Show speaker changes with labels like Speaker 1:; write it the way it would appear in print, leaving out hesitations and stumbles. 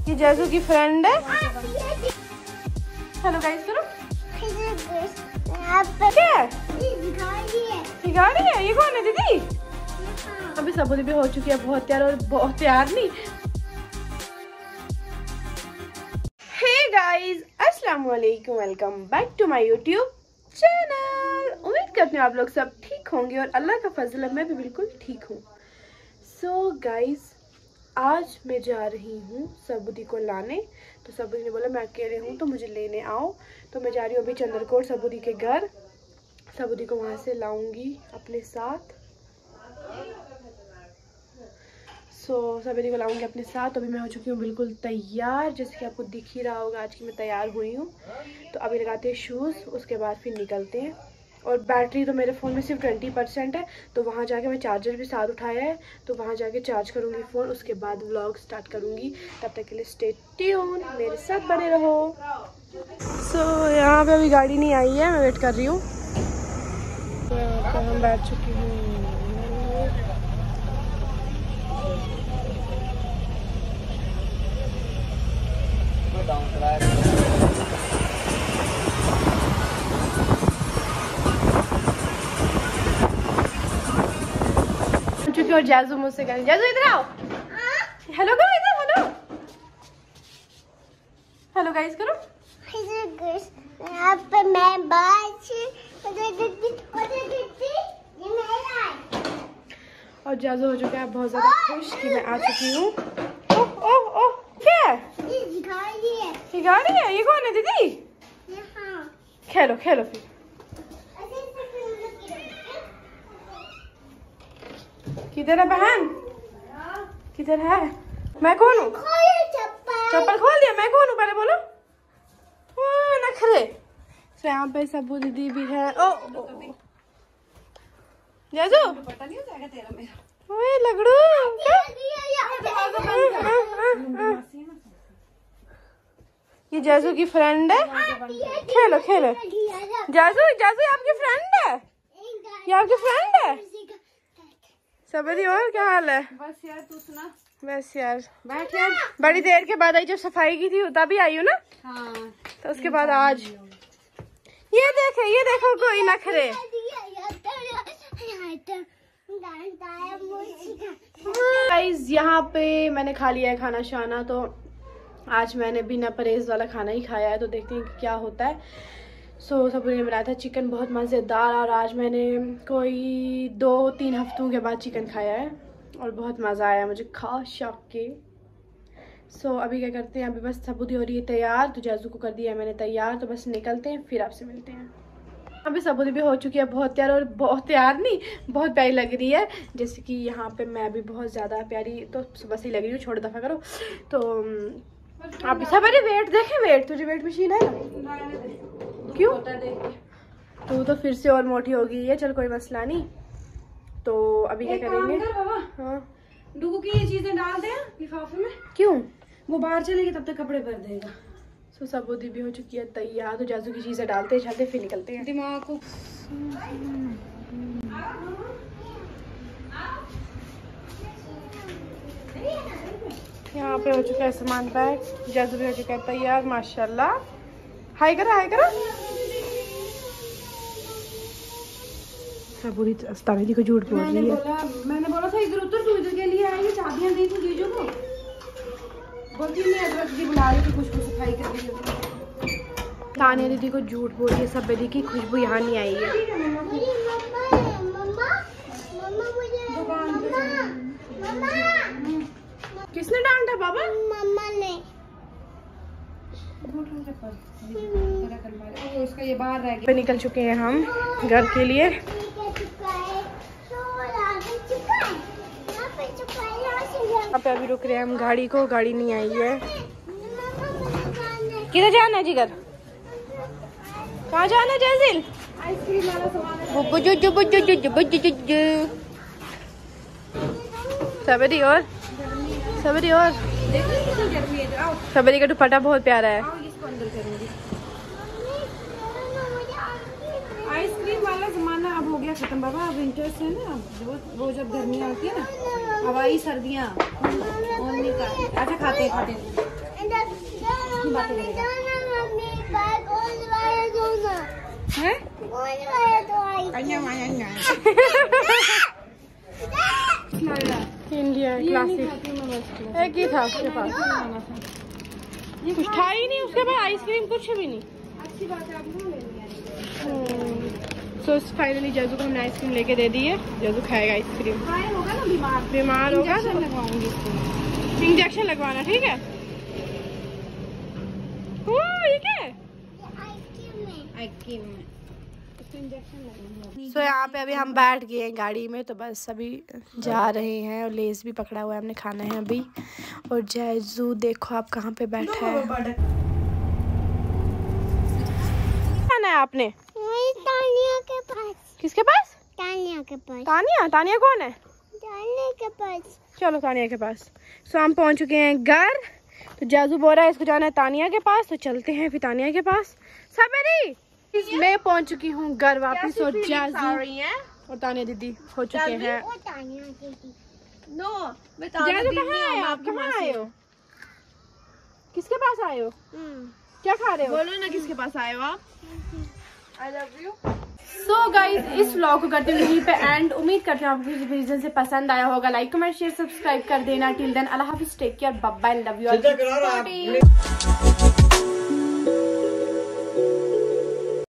Speaker 1: ये जैसू की फ्रेंड है। हेलो गाइस करो। क्या है? ये गाड़ी है। ये कौन है दीदी? अभी सबूरी भी हो चुकी है बहुत तैयार, और बहुत तैयार नहीं। हे गाइस अस्सलाम वालेकुम, welcome back to my YouTube channel. उम्मीद करते हैं आप लोग सब ठीक होंगे और अल्लाह का फजल है मैं भी बिल्कुल ठीक हूँ। सो गाइस आज मैं जा रही हूँ सबूदी को लाने। तो सबूदी ने बोला मैं अकेले हूँ तो मुझे लेने आओ, तो मैं जा रही हूँ अभी चंद्रकोट सबूदी के घर। सबूदी को वहाँ से लाऊंगी अपने साथ। सबूदी को लाऊंगी अपने साथ। तो अभी मैं हो चुकी हूँ बिल्कुल तैयार, जैसे कि आपको दिख ही रहा होगा आज की मैं तैयार हुई हूँ। तो अभी लगाते हैं शूज़, उसके बाद फिर निकलते हैं। और बैटरी तो मेरे फ़ोन में सिर्फ 20% है, तो वहाँ जाके मैं चार्जर भी साथ उठाया है, तो वहाँ जाके चार्ज करूँगी फ़ोन, उसके बाद व्लॉग स्टार्ट करूँगी। तब तक के लिए स्टे ट्यून, मेरे साथ बने रहो। यहाँ पे अभी गाड़ी नहीं आई है, मैं वेट कर रही हूँ। यहाँ पे हम बैठ चुकी हूँ। और जाजू मुझसे करें, जाजू इधर आओ। हेलो करो इधर, हेलो हेलो गाइस करो। और जाजू हो चुका है बहुत ज्यादा खुश कि मैं आ चुकी हूँ। ओह ओह ओह क्या है? ये गाड़ी है। ये कौन है दीदी? खेलो खेलो फिर। किधर है बहन? किधर है? मैं कौन हूँ? चप्पल खोल दिया। मैं कौन हूँ पहले बोलो। नखरे। तो यहाँ पे सबू दीदी भी है। ओ जाजू पता नहीं हो जाएगा तेरा मेरा। ओए लगड़ू ये जाजू की फ्रेंड है। खेलो खेलो। जाजू जाजू आपकी फ्रेंड है। ये आपकी फ्रेंड है। सबरी और क्या हाल है? बस यार तू सुना। बस यार बैठ यार। बड़ी देर के बाद आई, जब सफाई की थी तभी आई हूँ ना। हाँ। तो उसके बाद आज ये देखो कोई नखरे। गाइस यहाँ पे मैंने खा लिया है खाना शाना, तो आज मैंने बिना परहेज वाला खाना ही खाया है, तो देखते हैं कि क्या होता है। सबूरी ने बनाया था चिकन बहुत मज़ेदार, और आज मैंने कोई 2-3 हफ्तों के बाद चिकन खाया है और बहुत मज़ा आया मुझे खा शौक के। अभी क्या करते हैं, अभी बस सबूरी हो रही है तैयार, तो जाजू को कर दिया है मैंने तैयार, तो बस निकलते हैं फिर आपसे मिलते हैं। अभी सबूरी भी हो चुकी है बहुत तैयार, और बहुत तैयार नहीं बहुत प्यारी लग रही है, जैसे कि यहाँ पे मैं भी बहुत ज़्यादा प्यारी तो सुबह से ही लग रही हूँ। छोड़ दफ़ा करो। तो आप सबरी वेट देखे, वेट तुझे वेट मशीन है ना? क्यों? तो फिर से और मोटी हो गई है। चल कोई मसला नहीं। तो अभी क्या करेंगे? हाँ
Speaker 2: डुगू की ये चीजें डाल दे लिफाफे में।
Speaker 1: क्यों?
Speaker 2: वो बाहर चलेगी तब तक कपड़े भर देगा।
Speaker 1: सबूदी भी हो चुकी है तैयार, तो जाजू की चीजें डालते चलते फिर निकलते हैं।
Speaker 2: दिमाग को
Speaker 1: यहाँ पे हो चुका है सामान पैक। जाजू भी हो चुका है तैयार माशाल्लाह। हाय करो हाय करो। सबूरी अस्तानी को झूठ बोल रही है।
Speaker 2: मैंने बोला था इधर उधर, तू इधर के लिए आएगी। चाबियां दी थी जीजू को। बोलती मैं अदरक की बुला रही थी, कुछ सफाई कर रही थी। तानिया दीदी को झूठ बोल रही है, सब दीदी की खुशबू यहाँ नहीं आई है।
Speaker 1: किसने डांटा बाबा?
Speaker 3: मम्मा ने।
Speaker 2: उसका ये बाहर रह गया।
Speaker 1: निकल चुके हैं हम घर के लिए। यहाँ पे अभी रुक रहे हैं हम गाड़ी को, गाड़ी नहीं आई है। किधर जाना है जिगर? कहाँ जाना है जैजिल? सबरी और सबरी का दुपट्टा बहुत प्यारा है।
Speaker 2: आइसक्रीम वाला जमाना अब हो गया खत्म बाबा। अब विंटर्स है ना, वो जब गर्मियाँ आती है ना, अब आई सर्दियाँ। अच्छा खाते बातें करेगा।
Speaker 1: हैं? इंडिया क्लासिक एक ही था उसके पास, कुछ था ही नहीं उसके पास, आइसक्रीम कुछ भी नहीं।
Speaker 2: अच्छी बात है, आपको ले लिया।
Speaker 1: सो फाइनली जजू को हमने आइसक्रीम लेके दे दी है। जजू खाएगा आइसक्रीम।
Speaker 2: होगा ना
Speaker 1: बीमार होगा तो
Speaker 2: लगवाऊंगी इसको।
Speaker 1: इंजेक्शन लगवाना, ठीक है। ये क्या है?
Speaker 2: आइसक्रीम में
Speaker 1: सो यहाँ पे अभी हम बैठ गए हैं गाड़ी में, तो बस अभी जा रहे हैं। और लेस भी पकड़ा हुआ है, हमने खाना है अभी। और जैजू देखो आप कहाँ पे बैठा है। खाना है आपने?
Speaker 2: तानिया के पास।
Speaker 1: किसके पास?
Speaker 2: तानिया के पास।
Speaker 1: तानिया कौन है?
Speaker 2: तानिया के पास।
Speaker 1: चलो तानिया के पास। सो हम पहुँच चुके हैं घर। तो जाजू बोल रहा है इसको जाना है तानिया के पास, तो चलते हैं फिर तानिया के पास। सबेरी मैं पहुंच चुकी हूँ घर वापस। और जाजू और तानिया दीदी हो चुके हैं।
Speaker 2: जाजू
Speaker 1: कहाँ आए आप? कहाँ आए हो? किसके पास आए हो? क्या खा रहे हो?
Speaker 2: बोलो ना किसके पास आए हो आप?
Speaker 1: I love you. So guys, इस व्लॉग को करते हुए यहीं पे एंड। उम्मीद करते हैं आपको इस वीडियो से पसंद आया होगा। लाइक कमेंट शेयर सब्सक्राइब कर देना। टिल देन अल्लाह हाफिज, take care, bye bye, love you all.